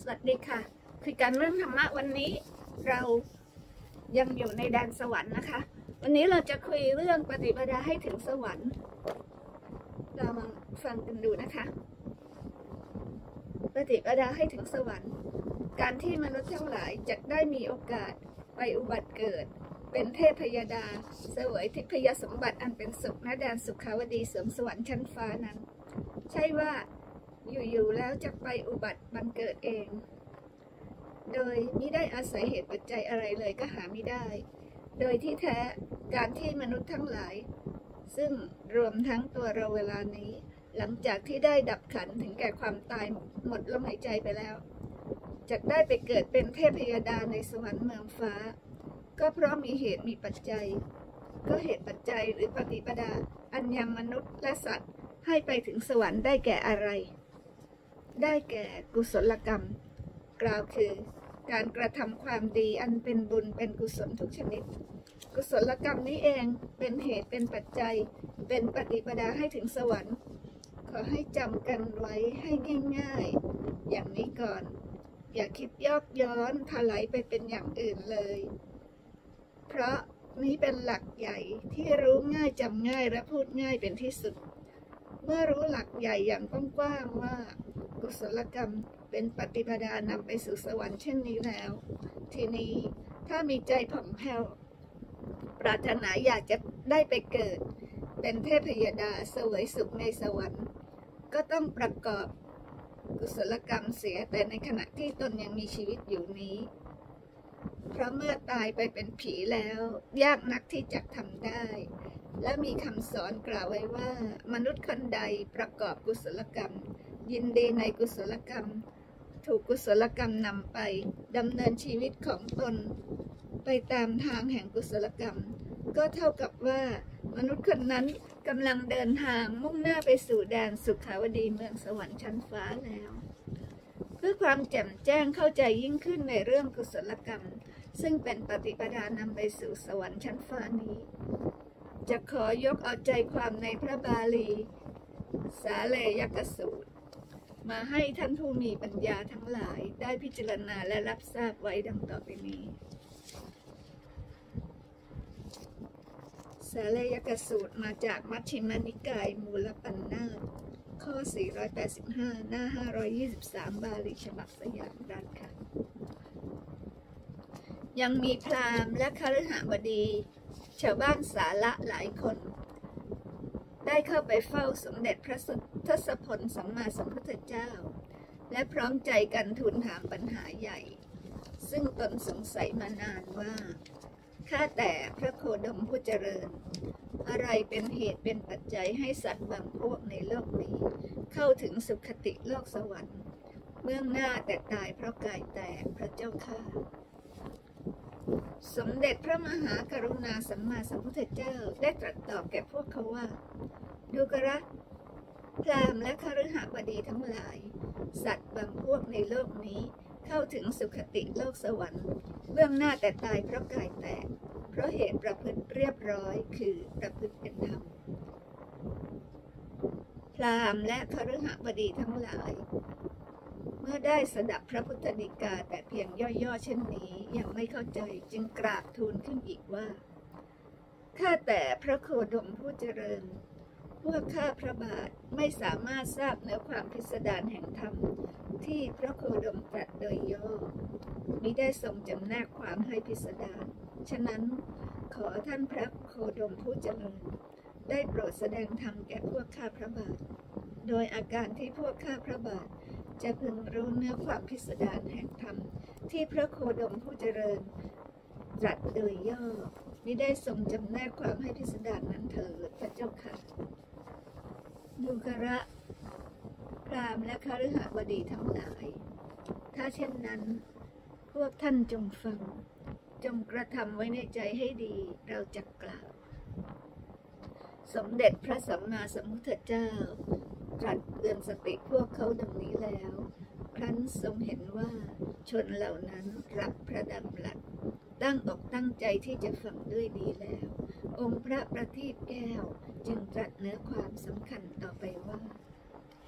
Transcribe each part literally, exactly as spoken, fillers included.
วัสดีค่ะคุยกันเรื่องธรรมะวันนี้เรายังอยู่ในแดนสวรรค์นะคะวันนี้เราจะคุยเรื่องปฏิปทาให้ถึงสวรรค์เรามาฟังกันดูนะคะปฏิปทาให้ถึงสวรรค์การที่มนุษย์ทั้งหลายจะได้มีโอกาสไปอุบัติเกิดเป็นเทพยดาเสวยทิพยสมบัติอันเป็นสุขณแดนสุขาวดีสวงสวรรค์ชั้นฟ้านั้นใช่ว่าอยู่ๆแล้วจะไปอุบัติบังเกิดเองโดยมิได้อาศัยเหตุปัจจัยอะไรเลยก็หาไม่ได้โดยที่แท้การที่มนุษย์ทั้งหลายซึ่งรวมทั้งตัวเราเวลานี้หลังจากที่ได้ดับขันถึงแก่ความตายหมดลมหายใจไปแล้วจะได้ไปเกิดเป็นเทพยดาในสวรรค์เมืองฟ้าก็เพราะมีเหตุมีปัจจัยก็เหตุปัจจัยหรือปฏิปทาอันยังมนุษย์และสัตว์ให้ไปถึงสวรรค์ได้แก่อะไรได้แก่กุศลกรรมกล่าวคือการกระทำความดีอันเป็นบุญเป็นกุศลทุกชนิดกุศลกรรมนี้เองเป็นเหตุเป็นปัจจัยเป็นปฏิปทาให้ถึงสวรรค์ขอให้จำกันไว้ให้ง่ายๆอย่างนี้ก่อนอย่าคิดยอกย้อนถลายไปเป็นอย่างอื่นเลยเพราะนี้เป็นหลักใหญ่ที่รู้ง่ายจำง่ายและพูดง่ายเป็นที่สุดเมื่อรู้หลักใหญ่อย่างกว้างๆว่ากุศลกรรมเป็นปฏิปทานำไปสู่สวรรค์เช่นนี้แล้วทีนี้ถ้ามีใจผ่องแผ้วปรารถนาอยากจะได้ไปเกิดเป็นเทพยดาเสวยสุขในสวรรค์ก็ต้องประกอบกุศลกรรมเสียแต่ในขณะที่ตนยังมีชีวิตอยู่นี้เพราะเมื่อตายไปเป็นผีแล้วยากนักที่จะทำได้และมีคำสอนกล่าวไว้ว่ามนุษย์คนใดประกอบกุศลกรรมยินดีในกุศลกรรมถูกกุศลกรรมนำไปดำเนินชีวิตของตนไปตามทางแห่งกุศลกรรมก็เท่ากับว่ามนุษย์คนนั้นกำลังเดินทางมุ่งหน้าไปสู่แดนสุขาวดีเมืองสวรรค์ชั้นฟ้าแล้วเพื่อความแจ่มแจ้งเข้าใจยิ่งขึ้นในเรื่องกุศลกรรมซึ่งเป็นปฏิปทานำไปสู่สวรรค์ชั้นฟ้านี้จะขอยกเอาใจความในพระบาลีสาเลยกสูตรมาให้ท่านผู้มีปัญญาทั้งหลายได้พิจารณาและรับทราบไว้ดังต่อไปนี้สาเลยกสูตรมาจากมัชฌิมนิกายมูลปัญนาถข้อสี่ร้อยแปดสิบห้าหน้าห้าร้อยยี่สิบสามบาลีฉบับสยามรัฐค่ะยังมีพราหมณ์และคฤหบดีชาวบ้านสาละหลายคนได้เข้าไปเฝ้าสมเด็จพระทศพลสัมมาสัมพุทธเจ้าและพร้อมใจกันทูลถามปัญหาใหญ่ซึ่งตนสงสัยมานานว่าข้าแต่พระโคดมผู้เจริญอะไรเป็นเหตุเป็นปัจจัยให้สัตว์บางพวกในโลกนี้เข้าถึงสุคติโลกสวรรค์เมื่อหน้าแต่ตายเพราะกายแตกพระเจ้าข้าสมเด็จพระมหากรุณาสัมมาสัมพุทธเจ้าได้ตรัสตอบแก่พวกเขาว่าดูกระพราหมณ์และคฤหบดีทั้งหลายสัตว์บางพวกในโลกนี้เข้าถึงสุคติโลกสวรรค์เบื้องหน้าแต่ตายเพราะกายแตกเพราะเหตุประพฤติเรียบร้อยคือประพฤติเป็นธรรมพราหมณ์และคฤหบดีทั้งหลายเมื่อได้สดับพระพุทธฎีกาแต่เพียงย่อๆเช่นนี้ยังไม่เข้าใจจึงกราบทูลขึ้นอีกว่าข้าแต่พระโคดมผู้เจริญพวกข้าพระบาทไม่สามารถทราบเนื้อความพิสดารแห่งธรรมที่พระโคดมตรัสโดยย่อมิได้ทรงจำแนกความให้พิสดารฉะนั้นขอท่านพระโคดมผู้เจริญได้โปรดแสดงธรรมแก่พวกข้าพระบาทโดยอาการที่พวกข้าพระบาทจะพึงรู้เนื้อความพิสดารแห่งธรรมที่พระโคดมผู้เจริญตรัสโดยย่อมิได้ทรงจำแนกความให้พิสดารนั้นเถิดพระเจ้าค่ะดูกระพราหมณ์และคฤหบดีทั้งหลายถ้าเช่นนั้นพวกท่านจงฟังจงกระทำไว้ในใจให้ดีเราจะกล่าวสมเด็จพระสัมมาสัมพุทธเจ้าตรัสเตือนสติพวกเขาดังนี้แล้วครั้นทรงเห็นว่าชนเหล่านั้นรับพระดำรัสตั้งอกตั้งใจที่จะฟังด้วยดีแล้วองค์พระประทีปแก้วจึงตรัสเนื้อความสำคัญต่อไปว่า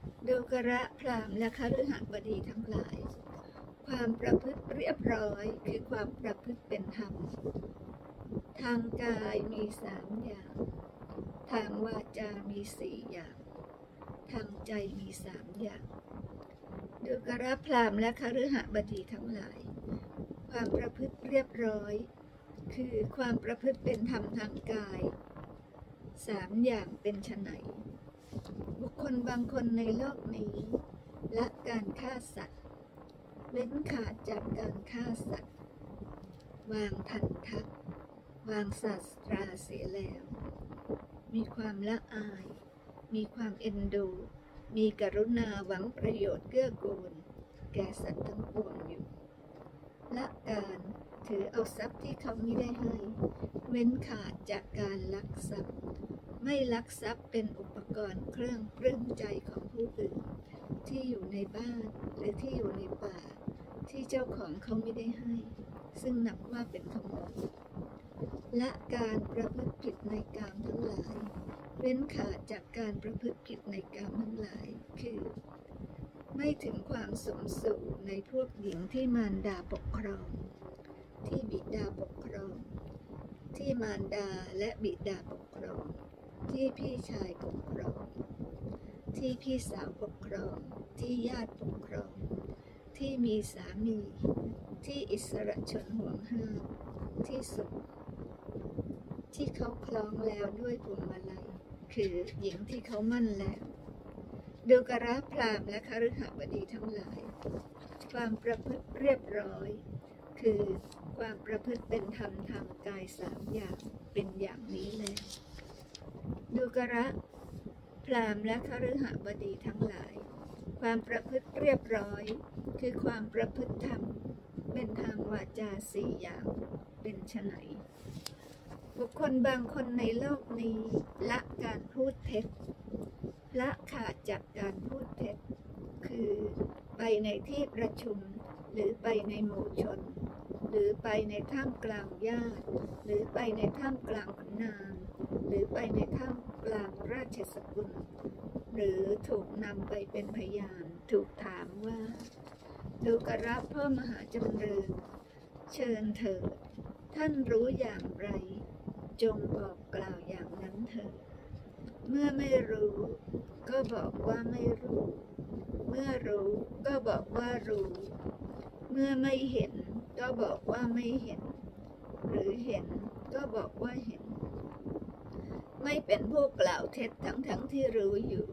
ดูกระพราหมณ์และคฤหบดีทั้งหลายความประพฤติเรียบร้อยคือความประพฤติเป็นธรรมทางกายมีสามอย่างทางวาจามีสี่อย่างทางใจมีสามอย่างดูกระพราหมณ์และคฤหบดีทั้งหลายความประพฤติเรียบร้อยคือความประพฤติเป็นธรรมทางกายสามอย่างเป็นไฉนบุคคลบางคนในโลกนี้ละการฆ่าสัตว์เว้นขาดจากการฆ่าสัตว์วางทันทักวางศาสตราเสียแล้วมีความละอายมีความเอ็นดูมีกรุณาหวังประโยชน์เกื้อกูลแก่สัตว์ทั้งปวงอยู่ละการถือเอาทรัพย์ที่เขาไม่ได้ให้เว้นขาดจากการลักทรัพย์ไม่ลักทรัพย์เป็นอุปกรณ์เครื่องปลื้มใจของผู้อื่นที่อยู่ในบ้านหรือที่อยู่ในป่าที่เจ้าของเขาไม่ได้ให้ซึ่งนับว่าเป็นขโมยละการประพฤติผิดในกามทั้งหลายเว้นขาดจากการประพฤติผิดในกามทั้งหลายคือไม่ถึงความสมสู่ในพวกหญิงที่มารดาปกครองที่บิดาปกครองที่มารดาและบิดาปกครองที่พี่ชายปกครองที่พี่สาวปกครองที่ญาติปกครองที่มีสามีที่อิสระชนห่วงห้ามที่สุดที่เขาคล้องแล้วด้วยพวงมาลัยคือหญิงที่เขามั่นแล้วดูกระพราหมณ์และคฤหบดีทั้งหลายความประพฤติเรียบร้อยคือความประพฤติเป็นธรรมทางกายสามอย่างเป็นอย่างนี้เลยดูกระพราหมณ์และคฤหบดีทั้งหลายความประพฤติเรียบร้อยคือความประพฤติธรรมเป็นทางวาจาสี่อย่างเป็นไฉนบุคคลบางคนในโลกนี้ละการพูดเท็จละขาดจากการพูดเท็จคือไปในที่ประชุมหรือไปในหมู่ชนหรือไปในท่ามกลางญาติหรือไปในท่ามกลางขุนนางหรือไปในท่ามกลางราชสกุลหรือถูกนำไปเป็นพยานถูกถามว่าดูกระพ่อมหาจำเริญเชิญเถิดท่านรู้อย่างไรจงบอกกล่าวอย่างนั้นเถิดเมื่อไม่รู้ก็บอกว่าไม่รู้เมื่อรู้ก็บอกว่ารู้เมื่อไม่เห็นก็บอกว่าไม่เห็นหรือเห็นก็บอกว่าเห็นไม่เป็นผู้กล่าวเท็จทั้งทั้งที่รู้อยู่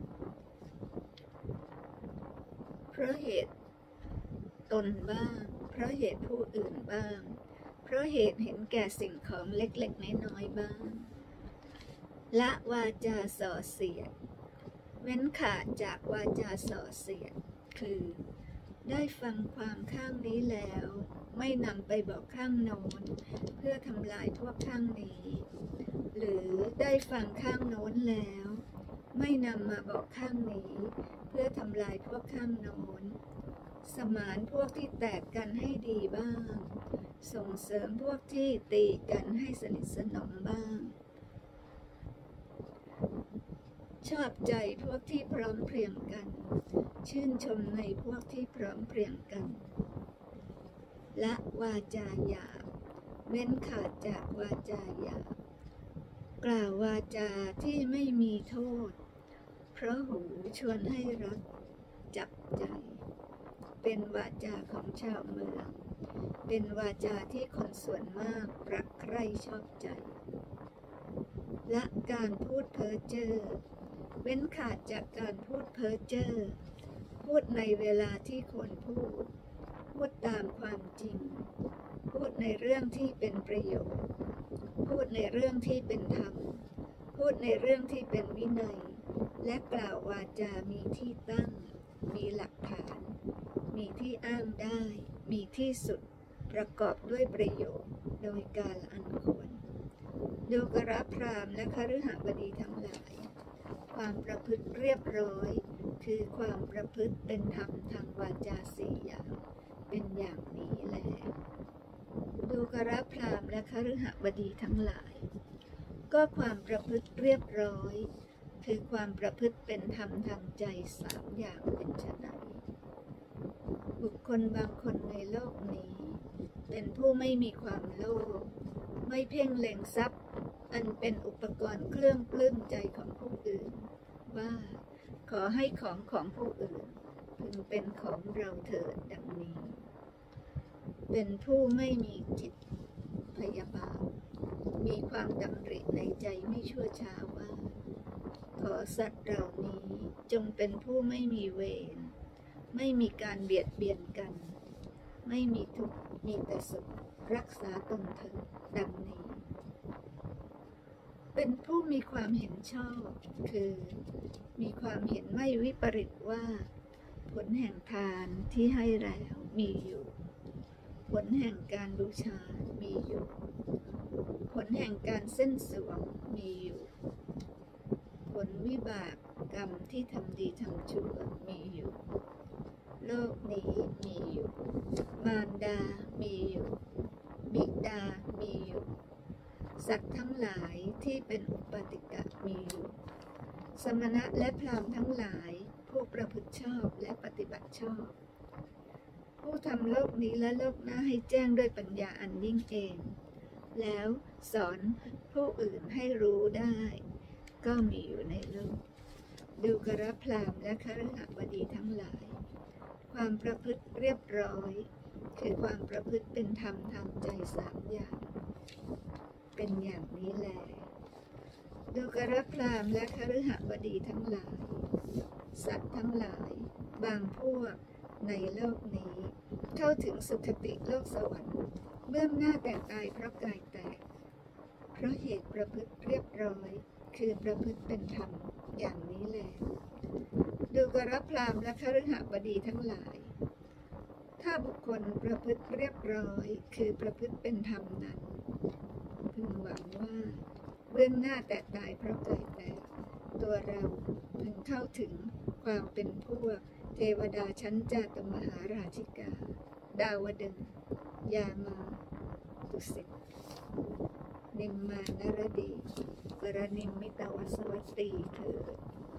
เพราะเหตุตนบ้างเพราะเหตุผู้อื่นบ้างเพราะเหตุเห็นแก่สิ่งของเล็กๆน้อยๆบ้างละวาจาส่อเสียดเว้นขาดจากวาจาส่อเสียดคือได้ฟังความข้างนี้แล้วไม่นำไปบอกข้างโน้นเพื่อทำลายพวกข้างนี้หรือได้ฟังข้างโน้นแล้วไม่นำมาบอกข้างนี้เพื่อทำลายพวกข้างโน้นสมานพวกที่แตกกันให้ดีบ้างส่งเสริมพวกที่ตีกันให้สนิทสนมบ้างชอบใจพวกที่พร้อมเพรียงกันชื่นชมในพวกที่พร้อมเพรียงกันละวาจาหยาบเว้นขาดจากวาจาหยาบกล่าววาจาที่ไม่มีโทษเพราะหูชวนให้รักจับใจเป็นวาจาของชาวเมืองเป็นวาจาที่คนส่วนมากรักใคร่ชอบใจและการพูดเพ้อเจ้อเว้นขาดจากการพูดเพ้อเจ้อพูดในเวลาที่ควรพูดพูดตามความจริงพูดในเรื่องที่เป็นประโยชน์พูดในเรื่องที่เป็นธรรมพูดในเรื่องที่เป็นวินัยและกล่าววาจามีที่ตั้งมีหลักฐานมีที่อ้างได้มีที่สุดประกอบด้วยประโยชน์โดยกาลอันควรดูกระพราหมณ์และคฤหบดีทั้งหลายความประพฤติเรียบร้อยคือความประพฤติเป็นธรรมทางวาจาสี่อย่างเป็นอย่างนี้แลดูกระพราหมณ์และคฤหบดีทั้งหลายก็ความประพฤติเรียบร้อยคือความประพฤติเป็นธรรมทางใจสามอย่างเป็นไฉนบุคคลบางคนในโลกนี้เป็นผู้ไม่มีความโลภไม่เพ่งเล็งทรัพย์อันเป็นอุปกรณ์เครื่องปลื้มใจของผู้อื่นว่าขอให้ของของผู้อื่นพึงเป็นของเราเถิดดังนี้เป็นผู้ไม่มีจิตพยาบาทมีความดำริในใจไม่ชั่วช้าว่าขอสัตว์เหล่านี้จงเป็นผู้ไม่มีเวรไม่มีการเบียดเบียนกันไม่มีทุกข์มีแต่สุขรักษาตนเถิดดังนี้เป็นผู้มีความเห็นชอบคือมีความเห็นไม่วิปริตว่าผลแห่งทานที่ให้แล้วมีอยู่ผลแห่งการบูชามีอยู่ผลแห่งการเส้นสวงมีอยู่ผลวิบากกรรมที่ทำดีทำชั่วมีอยู่โลกนี้มีอยู่มารดามีอยู่บิดามีอยู่สัตว์ทั้งหลายที่เป็นอุปาติกะมีอยู่สมณะและพราหมณ์ทั้งหลายผู้ประพฤติชอบและปฏิบัติชอบผู้ทำโลกนี้และโลกหน้าให้แจ้งด้วยปัญญาอันยิ่งเองแล้วสอนผู้อื่นให้รู้ได้ก็มีอยู่ในโลกดูกรพราหมณ์และคฤหบดีทั้งหลายความประพฤติเรียบร้อยคือความประพฤติเป็นธรรมทางใจสามอย่างเป็นอย่างนี้แลดูกรพราหมณ์และคฤหบดีทั้งหลายสัตว์ทั้งหลายบางพวกในโลกนี้เข้าถึงสุคติโลกสวรรค์เบื้องหน้าแต่ตายเพราะกายแตกเพราะเหตุประพฤติเรียบร้อยคือประพฤติเป็นธรรมอย่างนี้แลดูกรพราหมณ์และคฤหบดีทั้งหลายถ้าบุคคลประพฤติเรียบร้อยคือประพฤติเป็นธรรมนั้นพึงหวังว่าเบื้องหน้าแต่ตายเพราะกายแตกตัวเราพึงเข้าถึงความเป็นพวกเทวดาชั้นจาตุมหาราชิกาดาวดึงส์ยามาตุสิตนิมมานรดีปรนิมมิตวสวัตตีเถิด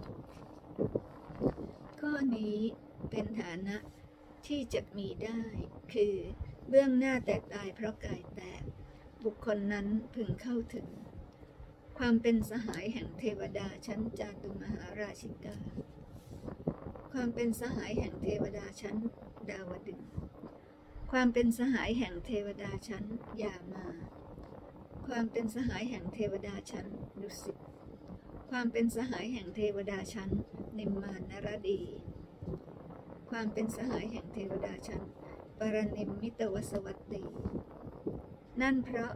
ข้อนี้เป็นฐานะที่จะมีได้คือเบื้องหน้าแต่ตายเพราะกายแตกบุคคลนั้นพึงเข้าถึงความเป็นสหายแห่งเทวดาชั้นจาตุมหาราชิกาความเป็นสหายแห่งเทวดาชั้นดาวดึงส์ความเป็นสหายแห่งเทวดาชั้นยามาความเป็นสหายแห่งเทวดาชั้นดุสิตความเป็นสหายแห่งเทวดาชั้นนิมมานรดีความเป็นสหายแห่งเทวดาชั้นปรนิมมิตวสวัตตีนั่นเพราะ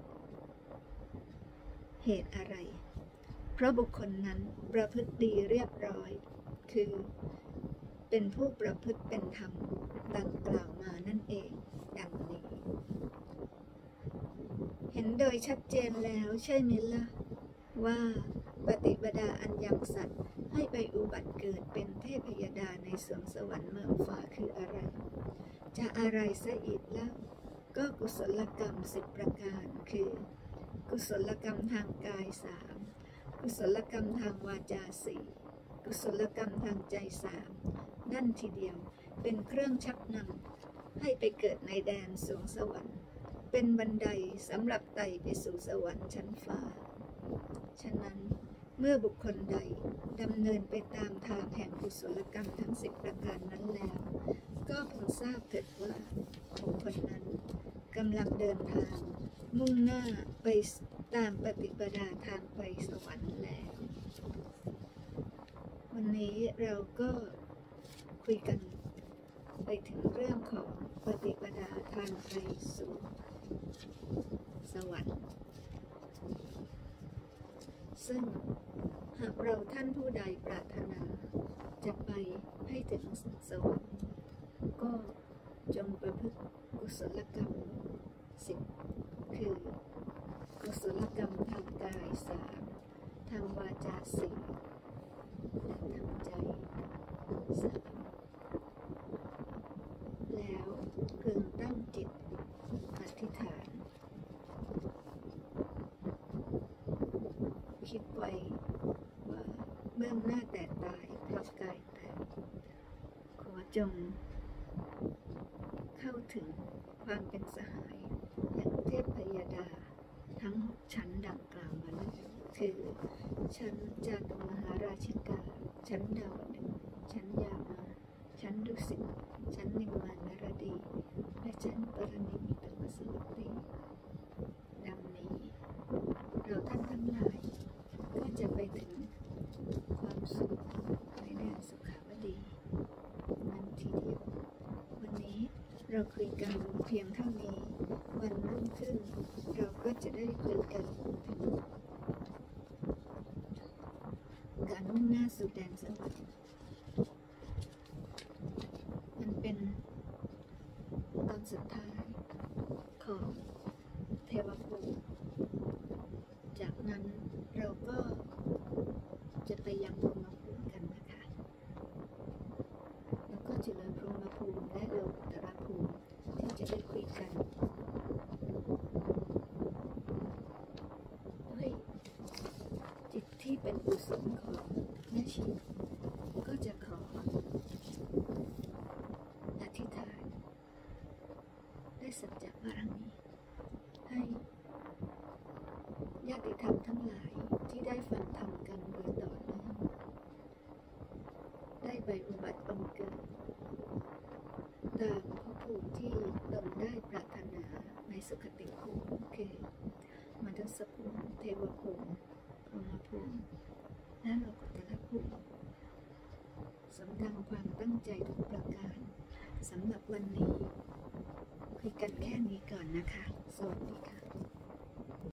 เหตุอะไรเพราะบุคคลนั้นประพฤติดีเรียบร้อยคือเป็นผู้ประพฤติเป็นธรรมดังกล่าวมานั่นเองดังนี้เห็นโดยชัดเจนแล้วใช่ไหมล่ะว่าปฏิปดาอันยังสัตว์ให้ไปอุบัติเกิดเป็นเทพยดาในสวงสวรรค์เมืองฟ้าคืออะไรจะอะไรซะอีกแล้วก็กุศลกรรมสิบประการคือกุศลกรรมทางกายสามกุศลกรรมทางวาจาสี่กุศลกรรมทางใจสามนั่นทีเดียวเป็นเครื่องชักนำให้ไปเกิดในแดนสวงสวรรค์เป็นบันไดสำหรับไต่ไปสู่สวรรค์ชั้นฟ้าฉะนั้นเมื่อบุคคลใดดำเนินไปตามทางแห่งกุศลกรรมทั้งสิบประการนั้นแล้วก็พึงทราบเถิดว่าบุคคลนั้นกำลังเดินทางมุ่งหน้าไปตามปฏิปดาทางไปสวรรค์แล้ววันนี้เราก็คุยกันไปถึงเรื่องของปฏิปดาทางไปสู่สวรรค์ซึ่งหากเราท่านผู้ใดปรารถนาจะไปให้ถึงสวรรค์ก็จงประพฤติกุศลกรรมสิบคือกุศลกรรมทางกายสามทางวาจาสี่และทางใจสามแล้วพึงตั้งจิตอธิษฐานคิดไว้ว่าเบื้องจงเข้าถึงความเป็นสหายอย่างเทพพยดาทั้งหกชั้นดังกล่าวมาแล้วคือชั้นจาตุมหาราชิกาชั้นดาวดึงส์ชั้นยามาชั้นดุสิตชั้นนิมมานารดีและชั้นปรนิมิตวสวัตตีดังนี้เราท่านทั้งหลายก็จะไปถึงความสุขในแดนสุขาวดีนั้นทีเดียววันนี้เราคุยกันเพียงเท่านี้วันรุ่งขึ้นเราก็จะได้คุยกันถึงการมุ่งหน้าสู่แดนสวรรค์มันเป็นตอนสุดท้ายของเทวภูมิจากนั้นเราก็จะไปยังพรหมภูมิกันนะคะแล้วก็จะเลยพรหมภูมิและโลกุตตรภูมิที่จะได้คุยกันด้วยจิตที่เป็นกุศลของแม่ชีก็จะขออธิษฐานได้สัจจะบารมีให้ญาติธรรมทั้งหลายที่ได้ฟังธรรมกันโดยต่อเนื่องได้ไปอุบัติบังเกิดตามภพภูมิที่ตนได้ปรารถนาในสุคติภูมิคือมนุษยภูมิเทวภูมิพรหมภูมิและโลกุตตรภูมิสมดังความตั้งใจทุกประการสำหรับวันนี้คุยกันแค่นี้ก่อนนะคะสวัสดีค่ะ